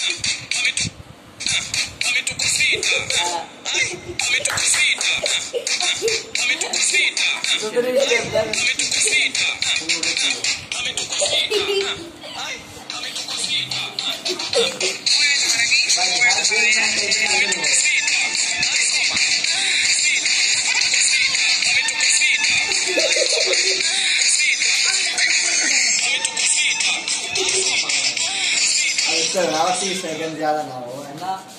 इससे 80 सेकंड ज्यादा ना हो, है ना।